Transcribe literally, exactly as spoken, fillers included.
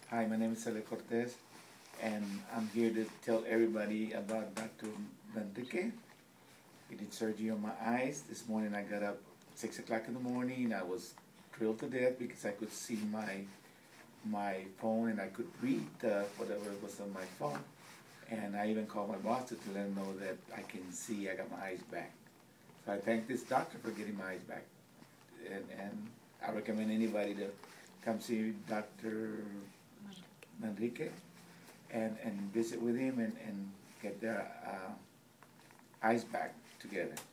Hi, my name is Cele and I'm here to tell everybody about Doctor Manrique. He did surgery on my eyes. This morning I got up six o'clock in the morning. I was thrilled to death because I could see my my phone and I could read uh, whatever was on my phone. And I even called my boss to let him know that I can see, I got my eyes back. So I thank this doctor for getting my eyes back. And, and I recommend anybody to come see Doctor Manrique and, and visit with him and, and get their uh, eyes back together.